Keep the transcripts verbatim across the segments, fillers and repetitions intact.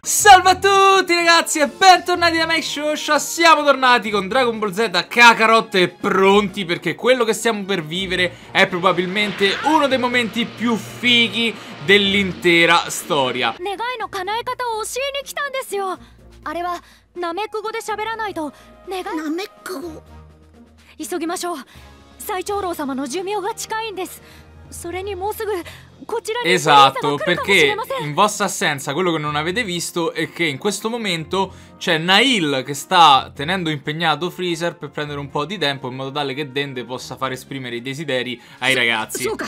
Salve a tutti ragazzi e bentornati da MakeShosha. Siamo tornati con Dragon Ball Z Kakarot e pronti perché quello che stiamo per vivere è probabilmente uno dei momenti più fighi dell'intera storia. Esatto, perché in vostra assenza quello che non avete visto è che in questo momento c'è Nail che sta tenendo impegnato Freezer per prendere un po' di tempo in modo tale che Dende possa far esprimere i desideri ai ragazzi. Sì,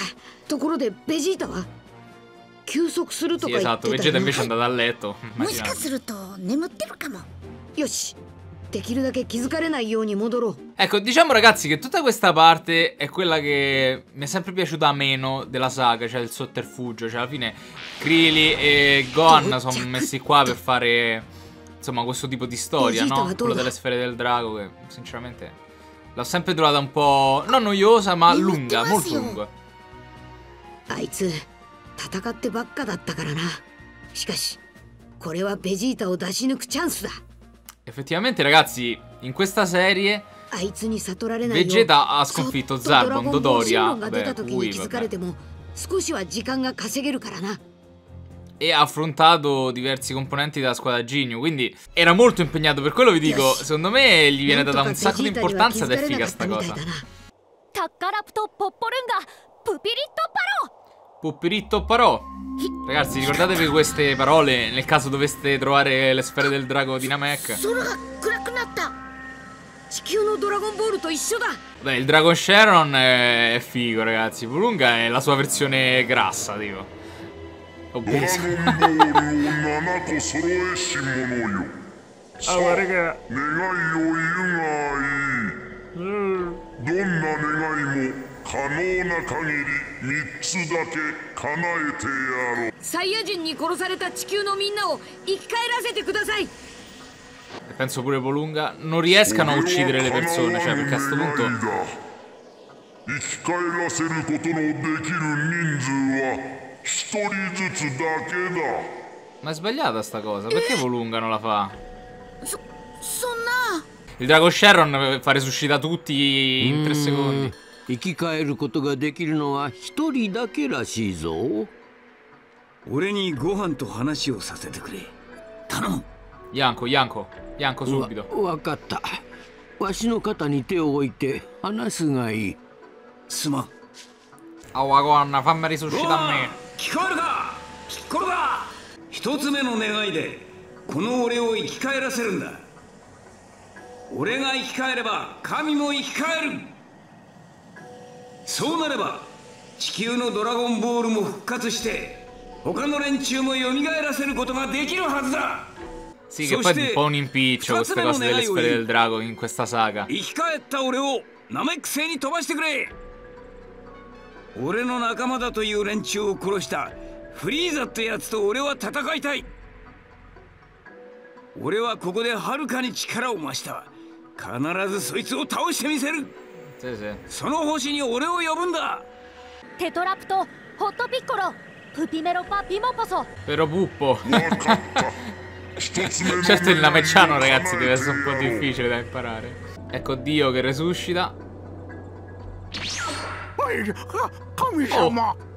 esatto, Vegeta invece è andato a letto. Ecco, diciamo ragazzi che tutta questa parte è quella che mi è sempre piaciuta meno della saga, cioè il sotterfugio, cioè alla fine Krillin e Gohan sono messi qua per fare, insomma, questo tipo di storia, no? Quello delle sfere del drago che sinceramente l'ho sempre trovata un po', non noiosa, ma lunga, molto lunga. Effettivamente ragazzi, in questa serie Vegeta ha sconfitto Zarbon, Dodoria, vabbè, Ui, vabbè, e ha affrontato diversi componenti della squadra Ginyu, quindi era molto impegnato. Per quello vi dico, secondo me gli viene data un sacco di importanza ed è figa sta cosa. Puppiritto Parò. Ragazzi, ricordatevi queste parole nel caso doveste trovare le sfere del drago di Namek. Beh, il Dragon Sharon è, è figo, ragazzi. Pulunga è la sua versione grassa, tipo obesa. Allora, raga, e penso pure Pulunga non riescano a uccidere le persone, cioè perché a sto punto ma è sbagliata sta cosa, perché Pulunga non la fa? Il Dragon Sharon fa resuscita tutti in tre secondi. Yanko, Yanko, Yanko subito. Oh, Gonna, fammi risuscitare a me. Sì, che poi è un po' un impiccio queste cose delle sfere del drago in questa saga. Sì, sì. Però Puppo. Certo il Namecciano, ragazzi, deve essere un po' difficile da imparare. Ecco Dio che resuscita. Oh.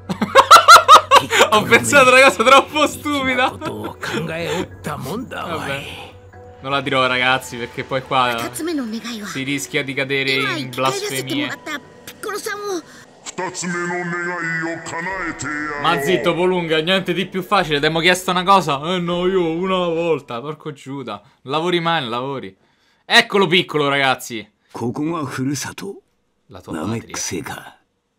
Ho pensato una cosa troppo stupida. Vabbè, non la dirò ragazzi, perché poi qua si rischia di cadere in blasfemie. Ma zitto Pulunga, niente di più facile. Ti abbiamo chiesto una cosa? Eh no, io una volta. Porco Giuda. Lavori mai, non lavori. Eccolo piccolo, ragazzi. La tua patria. Sega.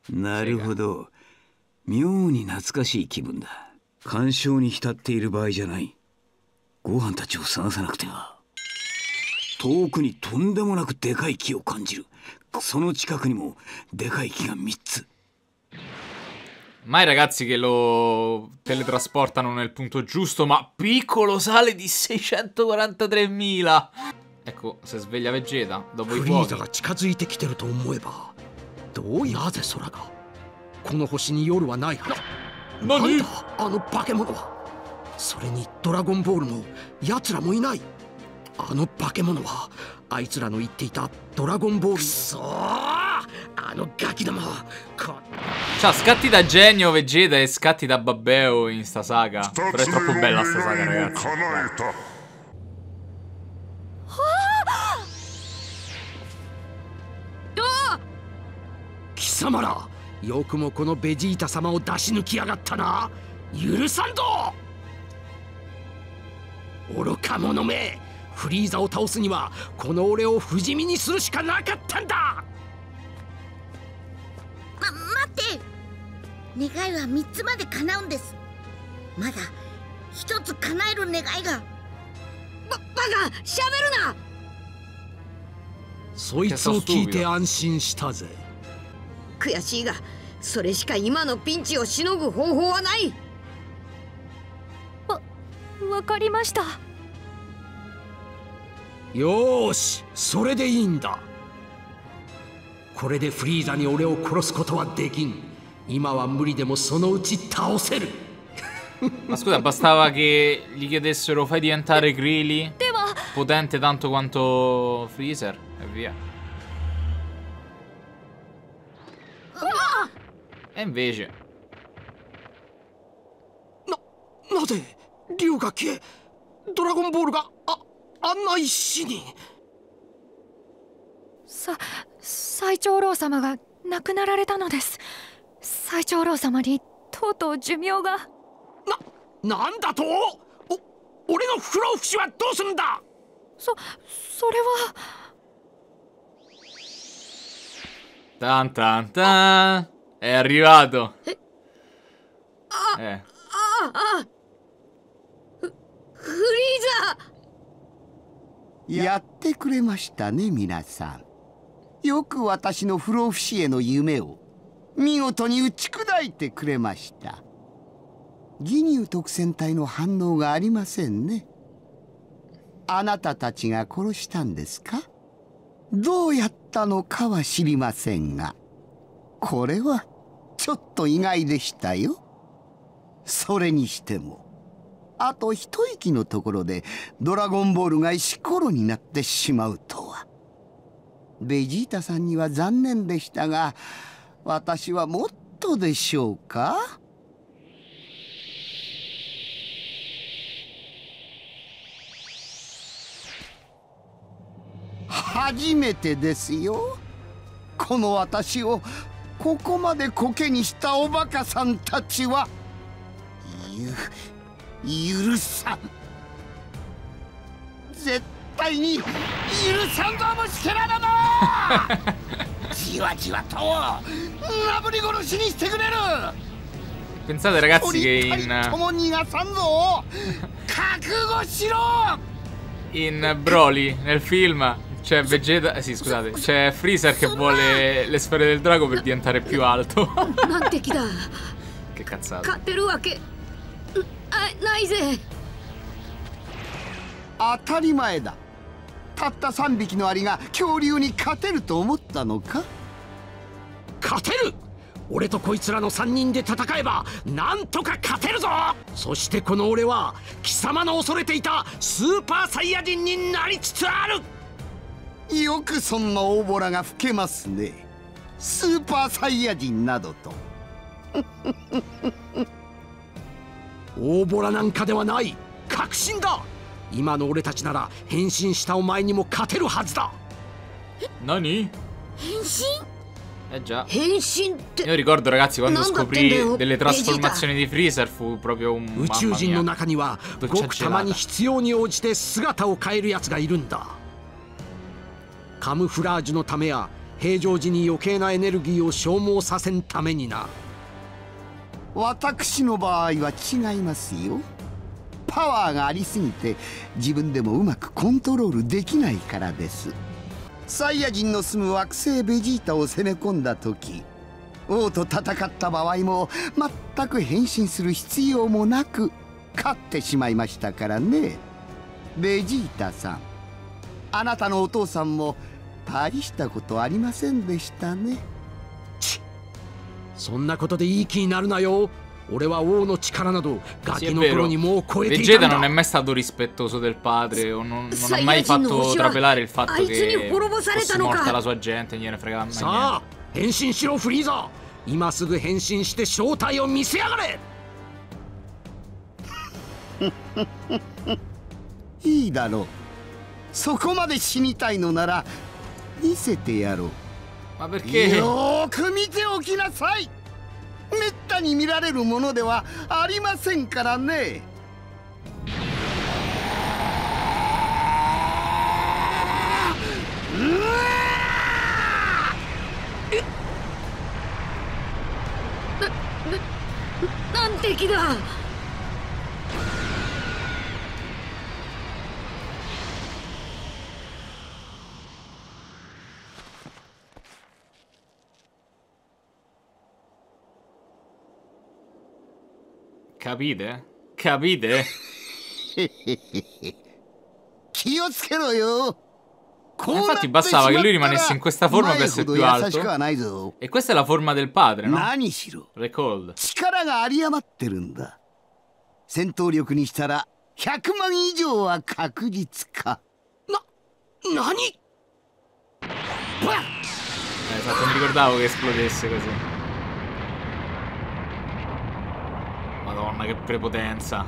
Mai ragazzi che lo teletrasportano nel punto giusto, ma piccolo sale di seicentoquarantatremila. Ecco, se sveglia Vegeta dopo i fuochi. Nani? それにドラゴンボールも奴らもいない。あの化け物はあいつらの言っていたドラゴンボール。くそー、あのガキども。 Ciao, scatti da genio Vegeta e scatti da Babbeo in sta saga. Però è troppo bella sta saga, ragazzi. 貴様ら、よくもこのベジータ様を出し抜きやがったな。許さんぞ。愚か者め、フリーザを倒すにはこの俺を不死身にするしかなかったんだ。 ま、待って。願いはみっつまで叶うんです。まだひとつ叶える願いが。バ、バカ、しゃべるな。 そいつを聞いて安心したぜ。 悔しいが、それしか今のピンチをしのぐ方法はない。 わ、わかりました。 よーし、それでいいんだ。これでフリーザに俺を殺すことはできん。今は無理でもそのうち倒せる。 Ma scusa, bastava che gli chiedessero fai diventare Greely potente tanto quanto Freezer e via. E invece な、なぜ竜が消えドラゴンボールがあ、あんな石に。 さ、最長老様が亡くなられたのです。最長老様にとうとう寿命が。 な、なんだと。お、俺の不老不死はどうするんだ。 そ、それは。 Tan tan tan. È arrivato. え、あ、 ええ、 あ、あ、フ、フリーザ。 やってくれましたね、皆さん。よく私の不老不死への夢を見事に打ち砕いてくれました。義乳特戦隊の反応がありませんね。あなたたちが殺したんですか？どうやったのかは知りませんが、これはちょっと意外でしたよ。それにしてもあと一息のところでドラゴンボールが石ころになってしまうとは。ベジータさんには残念でしたが、私はもっとでしょうか。初めてですよ、この私をここまでコケにしたおバカさんたちは。ゆ許さん、絶対に許さんぞ、虫けらだな。じわじわとなぶり殺しにしてくれる。 Pensate ragazzi che in in Broly nel film c'è Vegeta, eh sì scusate, c'è Freezer che vuole le sfere del drago per diventare più alto. Che cazzata. 当たり前だ。たったさんびきのアリが恐竜に勝てると思ったのか。 勝てる。俺とこいつらのさんにんで戦えばなんとか勝てるぞ。そしてこの俺は貴様の恐れていたスーパーサイヤ人になりつつある。 よくそんな大ボラが吹けますね。スーパーサイヤ人などと。 大ボラなんかではない、確信だ。今の俺たちなら変身したお前にも勝てるはずだ。 何？ 変身？ Eh già. Io ricordo ragazzi quando scoprì delle trasformazioni di Freezer fu proprio un... 宇宙人の中にはごくたまに必要に応じて姿を変えるやつがいるんだ。カムフラージュのためや平常時に余計なエネルギーを消耗させんためにな。 私の場合は違いますよ。パワーがありすぎて自分でもうまくコントロールできないからです。サイヤ人の住む惑星ベジータを攻め込んだ時、王と戦った場合も全く変身する必要もなく勝ってしまいましたからね。ベジータさん、あなたのお父さんも大したことありませんでしたね。 ちっ、そんなことでいい気になるなよ。 俺は王の力などガキの Sì, è 頃 vero. にもう超えていたん Vegeta だ non è mai stato rispettoso del padre o non, non ha mai fatto trapelare il fatto che fosse morta la sua gente, gliene fregava mai さあ変身しろフリーザ。今すぐ変身して正体を見せやがれ。 いいだろう。そこまで死にたいのなら見せてやろう。 Ma perché? よーく見ておきなさい。めったに見られるものではありませんからね。 難敵だ。 Capite? Capite? 気をつけろよ。 Infatti bastava che lui rimanesse in questa forma per essere più alto. E questa è la forma del padre, no? Recold. 力が有り余ってるんだ。戦闘力にしたらひゃくまん以上は確実か。 な、何? Eh, esatto, mi ricordavo che esplodesse così. Madonna, che prepotenza.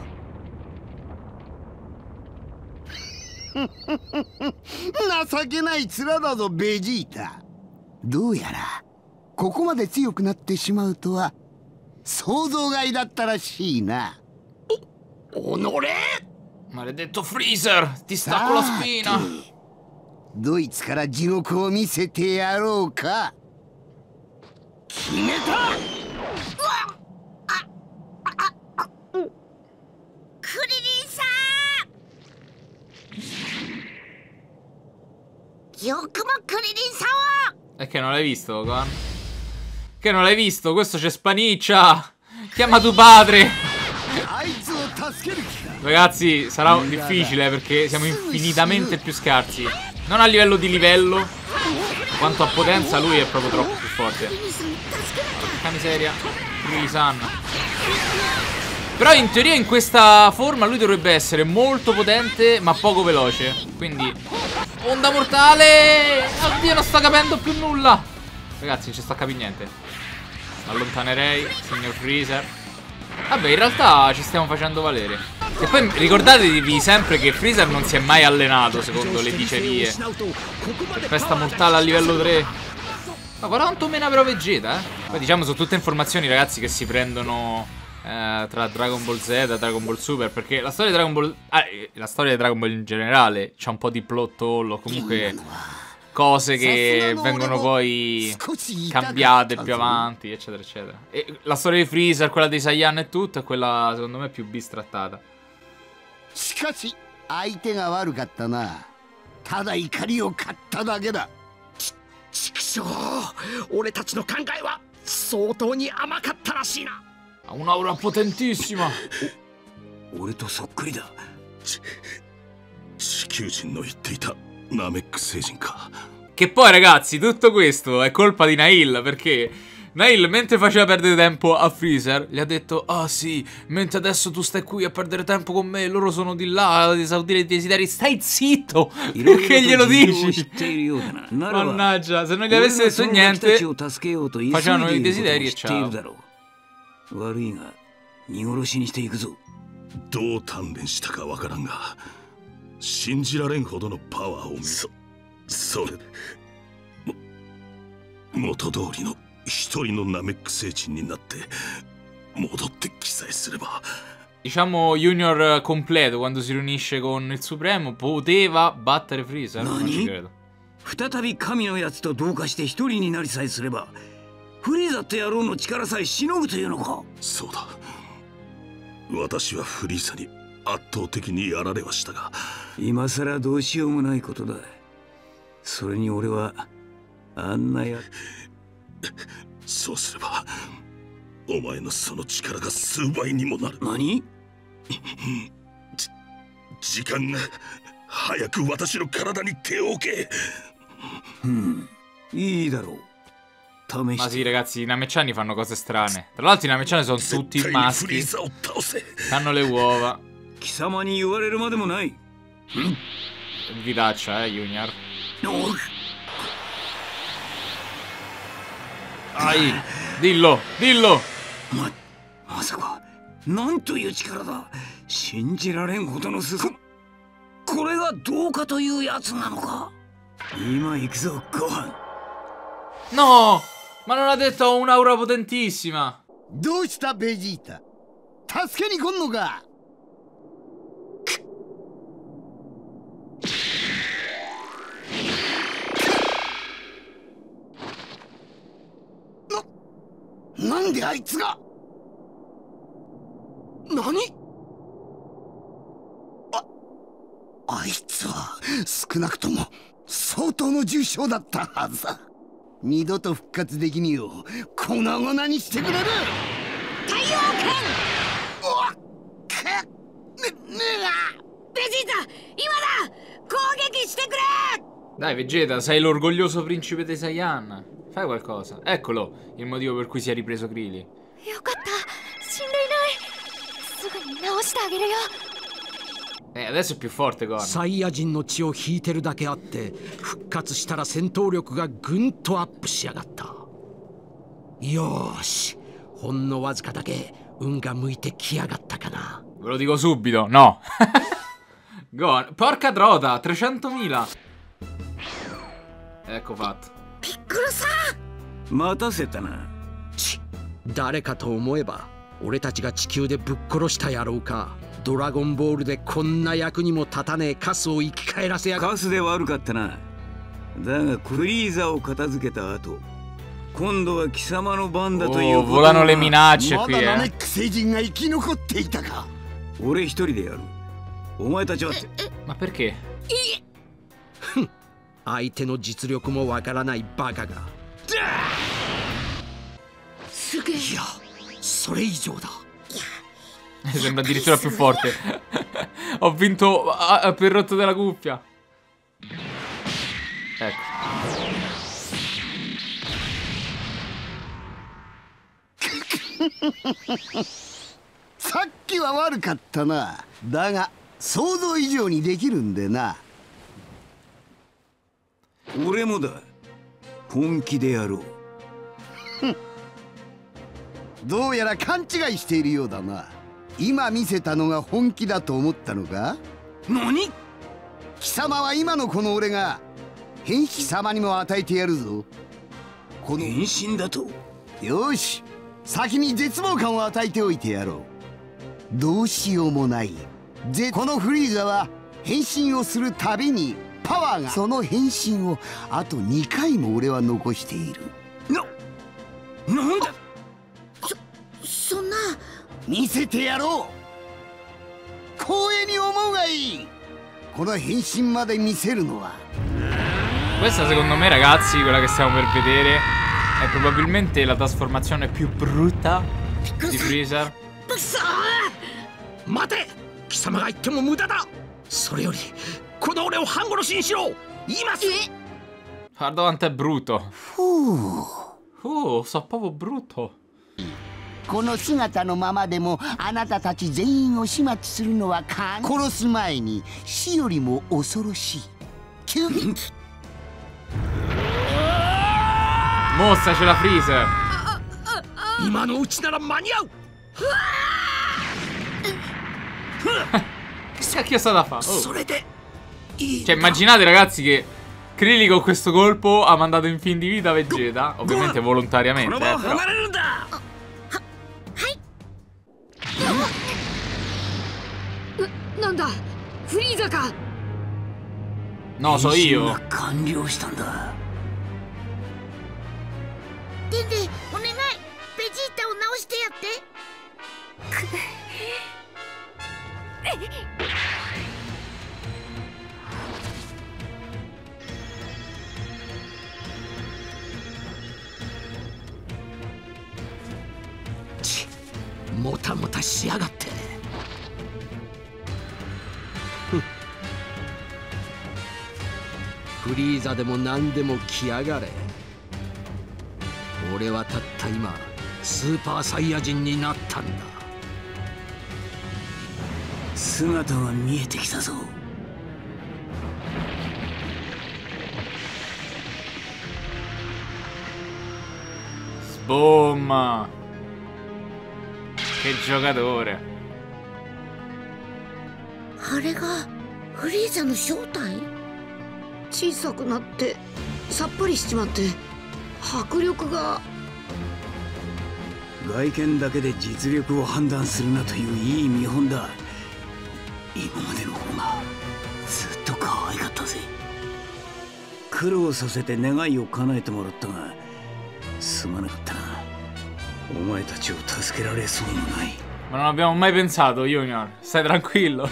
情けない面だぞベジータ。どうやらここまで強くなってしまうとは想像外だったらしいな。 おのれ Maledetto Freezer, ti stacco la spina. ドイツから地獄を見せてやろうか。決めた。 クリリンさん、よくもクリリンさんを。 E che non l'hai visto, Gohan? Che non l'hai visto? Questo c'è Spaniccia. Chiama tuo padre. Ragazzi, sarà difficile perché siamo infinitamente più scarsi. Non a livello di livello, quanto a potenza lui è proprio troppo più forte. Porca miseria, Krillin-san. Però in teoria in questa forma lui dovrebbe essere molto potente ma poco veloce. Quindi onda mortale. Oddio, non sto capendo più nulla. Ragazzi, non ci sto a capire niente. Allontanerei, signor Freezer. Vabbè, in realtà ci stiamo facendo valere. E poi ricordatevi sempre che Freezer non si è mai allenato secondo le dicerie. Tempesta mortale a livello tre. Ma guarda quanto mena però Vegeta, eh. Poi diciamo sono tutte informazioni, ragazzi, che si prendono eh, tra Dragon Ball Z e Dragon Ball Super. Perché la storia di Dragon Ball ah, la storia di Dragon Ball in generale c'ha un po' di plot hole o comunque cose che vengono poi cambiate più avanti, eccetera eccetera. E la storia di Freezer, quella dei Saiyan e tutto, è quella secondo me più bistrattata. しかし相手が悪かったな。ただ怒りを買っただけだ。 ちくしょう、俺たちの考えは相当に甘かったらしいな。 Un'aura potentissima. 俺とそっくりだ。地球人の言っていたナメック星人か。 Che poi ragazzi, tutto questo è colpa di Nail, perché Nail mentre faceva perdere tempo a Freezer gli ha detto: ah sì, mentre adesso tu stai qui a perdere tempo con me, loro sono di là ad esaudire i desideri. Stai zitto, perché glielo dici? Mannaggia, se non gli avesse detto niente facevano i desideri e ciao. どう鍛錬したかわからんが信じられんほどのパワーを見そそれも元通りの一人のナメック星人になって戻ってきさえすれば Diciamo Junior completo quando si riunisce con il Supremo poteva battere Freezer, non ci credo. 再び神のやつと同化して一人になりさえすればフリーザって野郎の力さえしのぐというのか。 そうだ。私はフリーザに圧倒的にやられはしたが今さらどうしようもないことだ。それに俺はあんなやそうすればお前のその力が数倍にもなる。 何？ 時間が早く私の体に手を置け。 うん、いいだろう。 Ma sì, ragazzi, i Namekiani fanno cose strane. Tra l'altro i Namekiani sono tutti maschi. Hanno le uova. Vitaccia, eh, Junior. Dai, dillo, dillo. Ma, maさか、なんという力だ。信じられんほどのすご。これがどうかというやつなのか。今行くぞ、ご飯。 No! Ma non ha detto un'aura potentissima. どうしたベジータ？助けに来んのか？な、なんであいつが？何？あ、あいつは少なくとも相当の重傷だったはずだ。二度と復活できによ粉々にしてくれる。 太陽剣。 おっくね、ねえがベジータ、今だ。攻撃してくれ。 Dai Vegeta, sei l'orgoglioso principe dei Saiyan. Fai qualcosa. Eccolo il motivo per cui si è ripreso Krillin. よかった、死んでいない。すぐに直してあげるよ。 Eh, adesso è più forte Gohan. サイヤ人の血を引いてるだけあって復活したら戦闘力がぐんとアップしやがった。よーし、ほんのわずかだけ運が向いてきやがったかな。 Ve lo dico subito, no. Gohan, porca trota, trecentomila. Ecco fatto. ピッコロさん。 待たせたな。 ち、誰かと思えば俺たちが地球でぶっ殺した野郎か。ドラゴンボールでこんな役にも立たねえカスを生き返らせやがる。 カスで悪かったな。だがクリーザを片付けた後、今度は貴様の番だということだ。 volano le minacce ま qui だナメ eh. ック星人が生き残っていたか。 俺一人でやる。お前たちは。 Ma perché? 相手の実力もわからないバカが。 すげえ。 いや、それ以上だ。 Sembra addirittura più forte. Ho vinto ah, per rotto della cuffia. Ecco. さっきは悪かったな。だが想像以上にできるんでな。 俺もだ。本気でやろう。 どうやら勘違いしているようだな。今見せたのが本気だと思ったのか？ 何？ 貴様は今のこの俺が変貴様にも与えてやるぞ。この変身だと？ よし、先に絶望感を与えておいてやろう。どうしようもない。ぜこのフリーザは変身をするたびにパワーが、その変身をあとにかいも俺は残している。 な、なんだ？ そんな。 見せてやろう。光栄に思うがいい。この変身まで見せるのは。 Questa secondo me ragazzi, quella che stiamo per vedere è probabilmente la trasformazione più brutta di Freezer. 待て、貴様が言っても無駄だ。それよりこの俺を半殺しにしろ。今すぐ。 Guarda quanto è brutto. Uh, so proprio brutto. この姿のままでもあなたたち全員を始末するのはかん。殺す前に死よりも恐ろしい。急に Mostraci la Freezer. 今のうちなら間に合う。 Chissà che sta da fare. それでいい。 Cioè immaginate ragazzi che Krillin con questo colpo ha mandato in fin di vita Vegeta. Ovviamente volontariamente eh, però. な、なんだフリーザか。 No, so io. 完了したんだ。 デンデお願い、ベジータを直してやって。 ち、もたもたしやがって。フリーザでも何でも来やがれ。 俺はたった今スーパーサイヤ人になったんだ。 姿が見えてきたぞ。 Boom! Che giocatore! あれがフリーザの正体？ 小さくなってさっぱりしちまって迫力が。 外見だけで実力を判断するなといういい見本だ。今までの方がずっと可愛かったぜ。苦労させて願いを叶えてもらったがすまなかったな。お前たちを助けられそうもない。 Ma non abbiamo mai pensato, Junior. Stai tranquillo.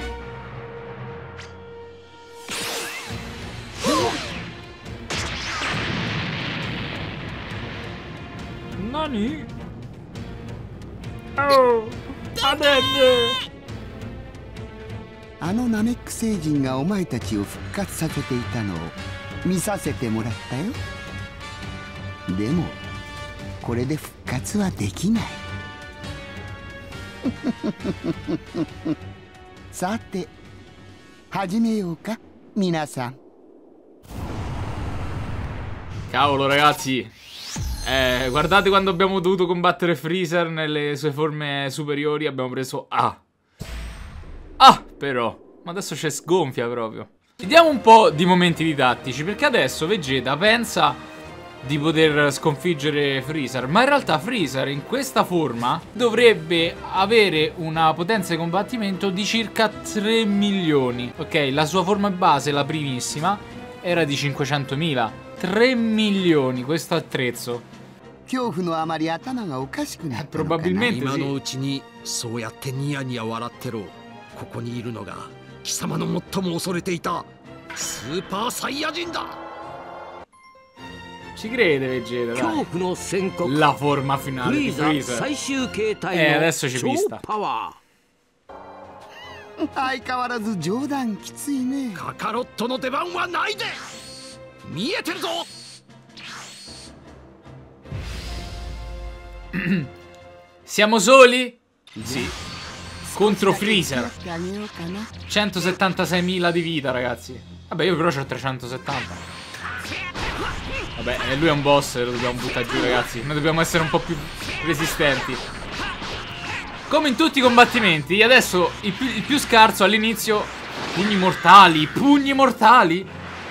Nani? Oh, Adenne! あのナメック星人がお前たちを復活させていたのを見させてもらったよ。でもこれで復活はできない。さて始めようか皆さん。 Cavolo ragazzi, eh, guardate quando abbiamo dovuto combattere Freezer nelle sue forme superiori, abbiamo preso A. Ah, però, ma adesso c'è sgonfia proprio. Vediamo un po' di momenti didattici, perché adesso Vegeta pensa di poter sconfiggere Freezer, ma in realtà Freezer in questa forma dovrebbe avere una potenza di combattimento di circa tre milioni. Ok, la sua forma base, la primissima, era di cinquecentomila. tre milioni questo attrezzo. Probabilmente sì. そうやってニヤニヤ笑ってろ。ここにいるのが貴様の最も恐れていたスーパーサイヤ人だ。 Ci crede Vegeta, dai. La forma finale di Freezer. Eh, adesso ci pista. 相変わらず冗談きついね。 カカロットの出番はないで。見えてるぞ。 Siamo soli? Sì. Contro Freezer. centosettantaseimila di vita, ragazzi. Vabbè, io però c'ho trecentosettanta. Vabbè, e lui è un boss, lo dobbiamo buttare giù, ragazzi. Noi dobbiamo essere un po' più resistenti. Come in tutti i combattimenti, adesso il più, il più scarso all'inizio. Pugni mortali, pugni mortali.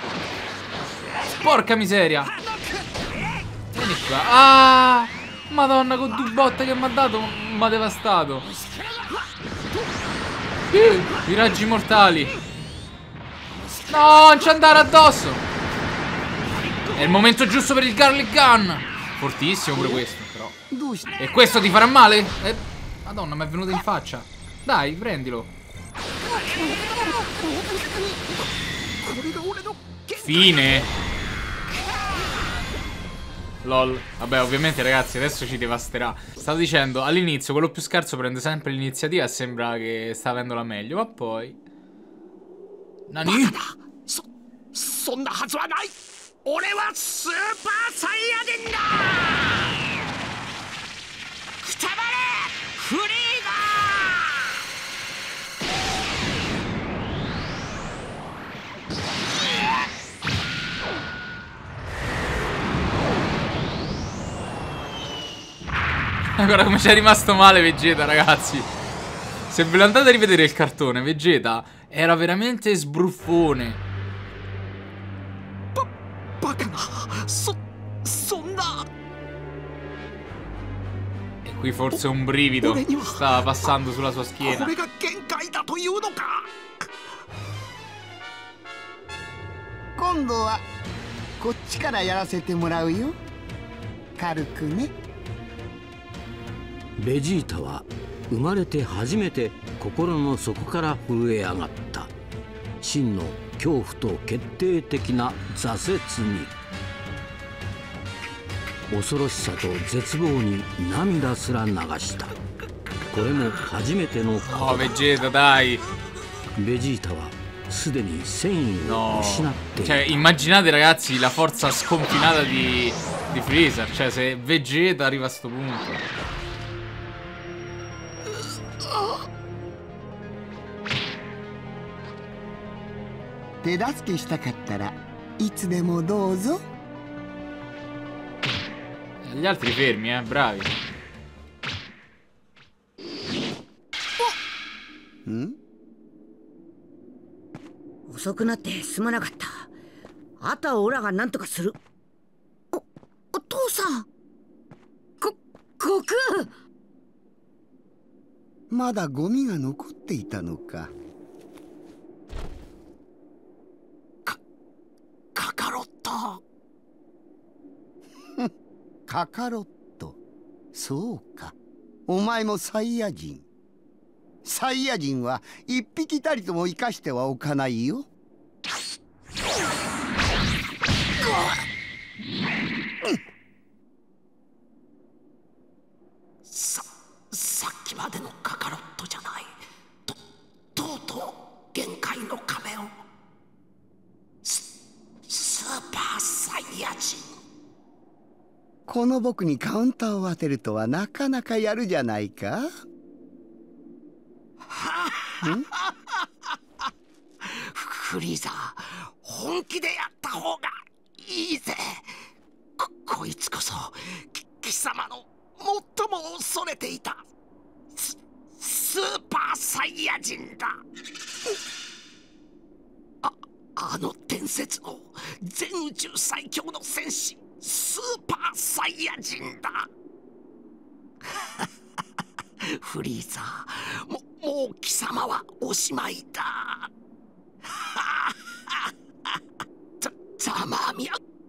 Porca miseria. Vieni qua. Ah, madonna, con due botte che mi ha dato, mi ha devastato. uh, I raggi mortali. No, non ci andare addosso. È il momento giusto per il Garlic Gun. Fortissimo pure questo, però. E questo ti farà male? Eh, madonna, mi è venuto in faccia. Dai, prendilo. Fine. Lol. Vabbè, ovviamente ragazzi, adesso ci devasterà. Stavo dicendo, all'inizio quello più scarso prende sempre l'iniziativa e sembra che sta avendo la meglio. Ma poi Nani? Guarda come ci è rimasto male Vegeta, ragazzi. Se ve lo andate a rivedere il cartone, Vegeta era veramente sbruffone. E qui forse un brivido sta passando sulla sua schiena. 今度はこっちからやらせてもらうよ。軽くね。 ベジータは生まれて初めて心の底から震え上がった。真の恐怖と決定的な挫折に、恐ろしさと絶望に涙すら流した。これも初めてのことだ。 Oh, Vegeta, dai. ベジータはすでに戦意を失っていた。 Cioè, immaginate ragazzi la forza sconfinata di di Freezer. Cioè, se Vegeta arriva a sto punto. 手助けしたかったらいつでもどうぞ。 Gli altri fermi, eh, bravi. ん？ 遅くなってすまなかった。あとはオラが何とかする。 お、お父さん。 こ、悟空。 まだゴミが残っていたのか。 カカロット。 カカロット。そうか。お前もサイヤ人。サイヤ人は一匹たりとも生かしてはおかないよ。 さ、さっきまでのカカロットじゃない。と、とうとう限界の壁を。ス、スーパーサイヤ人。 この僕にカウンターを当てるとはなかなかやるじゃないか。 フリーザー、本気でやった方がいいぜ。こ、こいつこそき貴様の最も恐れていたス、スーパーサイヤ人だ。あ、あの伝説の全宇宙最強の戦士スーパーサイヤ人だ。フリーザー、ももう貴様はおしまいだ。ざ、ざまみや。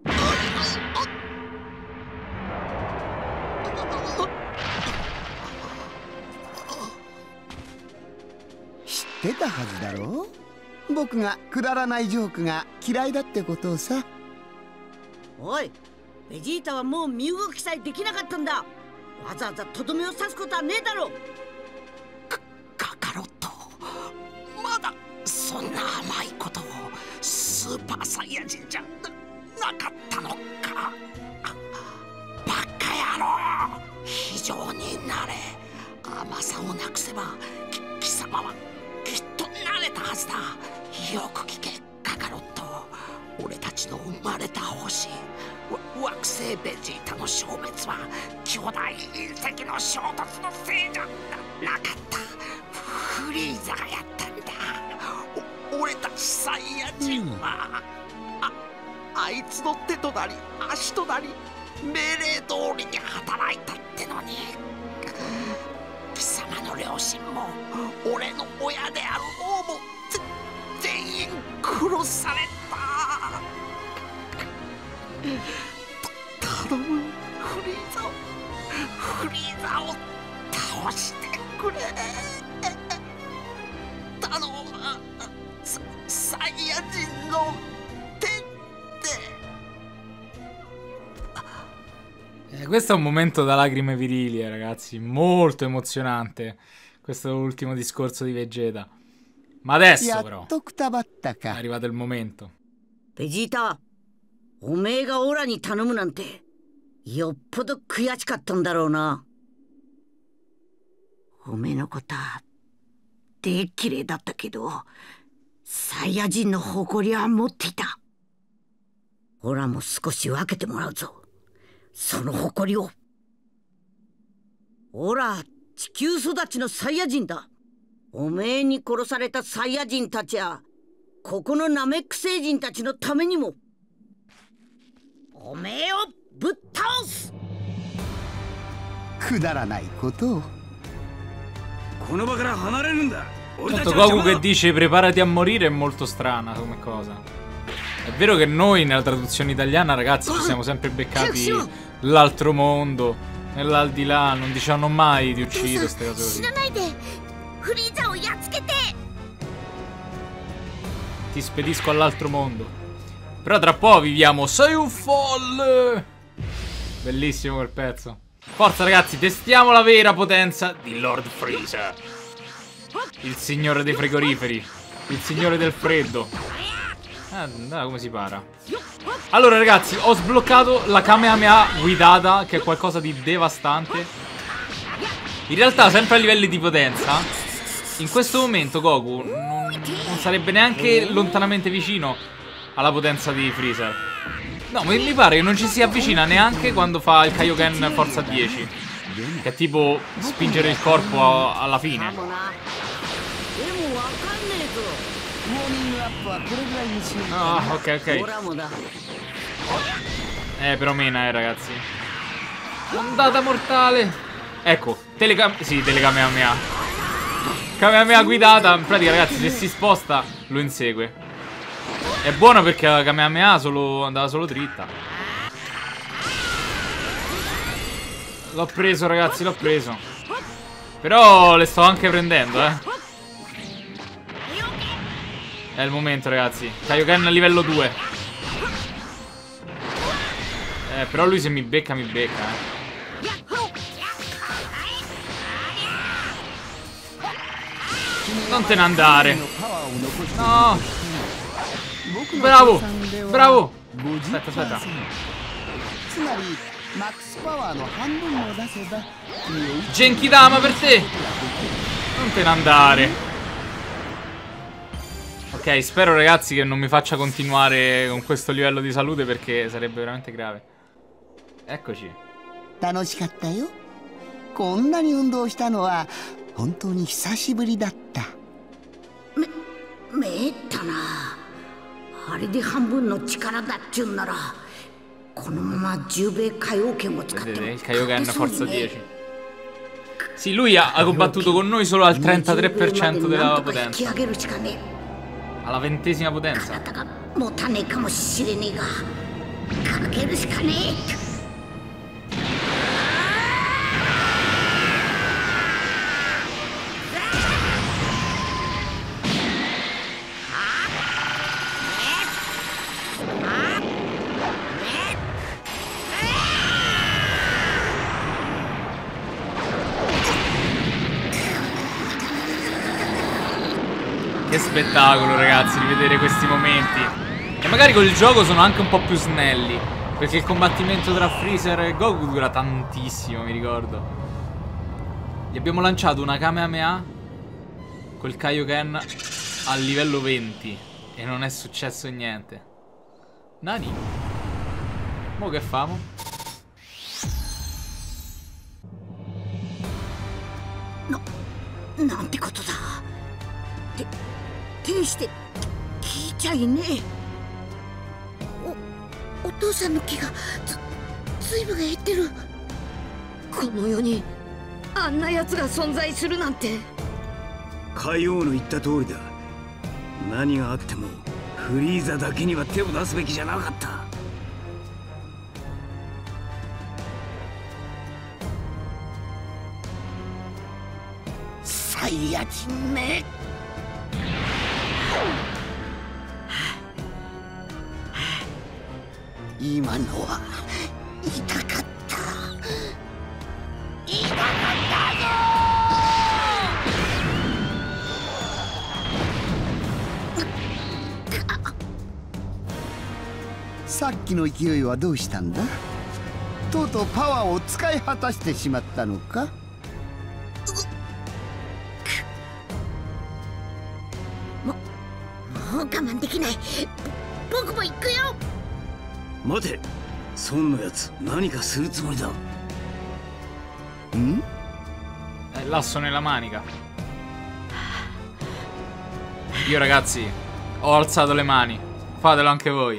知ってたはずだろう。僕がくだらないジョークが嫌いだってことをさ。 おい、ベジータはもう身動きさえできなかったんだ。わざわざとどめを刺すことはねえだろう。 カカロット、まだそんな甘いことをスーパーサイヤ人じゃ な, なかったのか。バカ野郎、非常になれ。甘さをなくせば貴様はきっと慣れたはずだ。よく聞けカカロット。俺たちの生まれた星惑星ベジータの消滅は巨大隕石の衝突のせいじゃ な, なかった。フリーザがやったんだ。お俺たちサイヤ人は、うん、あ, あいつの手となり足となり命令通りに働いたってのに、貴様の両親も俺の親である王も全員殺された。頼む、フリーザをフリーザを倒してくれ。頼む、サイヤ人の手で。 Eh, questo è un momento da lacrime virili, eh, ragazzi, molto emozionante. Questo è l'ultimo discorso di Vegeta. Ma adesso però è arrivato il momento. Vegeta, おめえがオラに頼むなんてよっぽど悔しかったんだろうな。おめえのことはでっきれいだったけど、サイヤ人の誇りは持っていた。オラも少し分けてもらうぞ、その誇りを。オラ地球育ちのサイヤ人だ。おめえに殺されたサイヤ人たちやここのナメック星人たちのためにもおめえをぶっ倒す。 くだらないことを。 この場から離れるんだ。 Tanto Goku che dice preparati a morire è molto strana come cosa. È vero che noi nella traduzione italiana, ragazzi, ci siamo sempre beccati l'altro mondo, nell'aldilà, non diciamo mai di uccidere queste cose così. Ti spedisco all'altro mondo. Però tra poco viviamo. Sei un folle. Bellissimo quel pezzo. Forza ragazzi, testiamo la vera potenza di Lord Freezer, il signore dei frigoriferi, il signore del freddo. Ah, no, come si para? Allora ragazzi, ho sbloccato la Kamehameha guidata, che è qualcosa di devastante. In realtà sempre a livelli di potenza, in questo momento Goku non, non sarebbe neanche lontanamente vicino alla potenza di Freezer. No, mi, mi pare che non ci si avvicina neanche quando fa il Kaioken forza dieci, che è tipo spingere il corpo a, alla fine. Ah, ok, ok. Eh, però mena, eh, ragazzi. Ondata mortale. Ecco, telecam... Sì, telekamehameha. Kamehameha guidata. In pratica, ragazzi, se si sposta, lo insegue. È buono perché la Kamehameha solo... andava solo dritta. L'ho preso, ragazzi, l'ho preso. Però le sto anche prendendo, eh. È il momento, ragazzi. Kaioken a livello due. Eh, però lui se mi becca, mi becca, eh. Non te ne andare. No. Bravo. Bravo. Aspetta, aspetta. Genkidama per te. Non te ne andare. Ok, spero ragazzi che non mi faccia continuare con questo livello di salute, perché sarebbe veramente grave. Eccoci. 楽しかったよ。こんなに運動したのは本当に久しぶりだった。 め、めったな。あれで半分の力だっちゅうんなら、このまま十兵衛海王拳を使っても。 Il Kaioken forza dieci. Sì, lui ha, ha combattuto con noi solo al trentatré per cento della potenza. Alla ventesima potenza. Che spettacolo, ragazzi, rivedere questi momenti. E magari col gioco sono anche un po' più snelli, perché il combattimento tra Freezer e Goku dura tantissimo, mi ricordo. Gli abbiamo lanciato una Kamehameha col Kaioken a livello venti e non è successo niente. Nani? Mo che famo? No, nanteことだ。て、てして聞いちゃいねえ。 お、お父さんの気がず、ずいぶん減ってる。 この世にあんな奴が存在するなんて。 海王の言った通りだ。何があってもフリーザだけには手を出すべきじゃなかった。 サイヤ人め。今のは痛かった。痛かったぞ。さっきの勢いはどうしたんだ。とうとうパワーを使い果たしてしまったのか。 もう我慢できない。僕も行くよ。 待て、孫のやつ何かするつもりだ。 ん？ L'asso nella manica. Io ragazzi ho alzato le mani. Fatelo anche voi.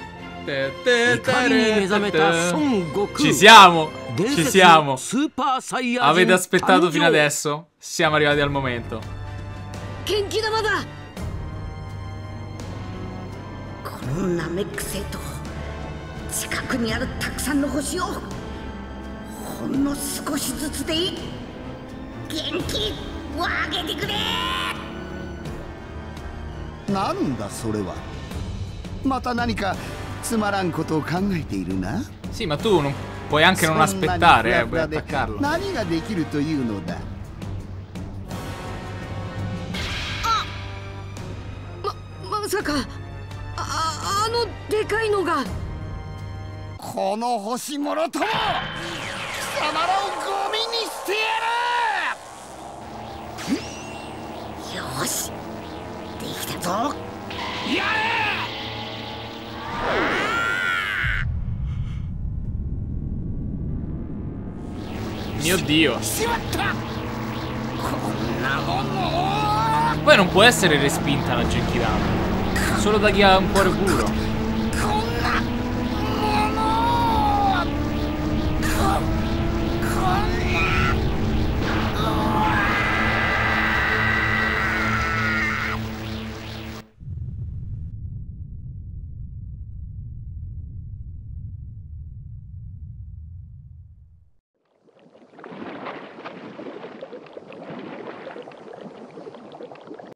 Ci siamo. Ci siamo. Avete aspettato fino adesso? Siamo arrivati al momento. Genkidama da. このナメック星と近くにあるたくさんの星をほんの少しずつでいい。元気をあげてくれ。 なんだそれは。また何かつまらんことを考えているな。 Sì, ma tu non puoi anche non aspettare, eh, puoi attaccarlo. 何ができるというのだ。 ま、まさかあ、あのでかいのが。 この星もろとも貴様らをゴミにしてやる。 よし、できたぞ。 やれ。 Mio Dio. しまった。こんなもの。 Poi non può essere respinta la Genkidama, solo da chi ha un cuore puro.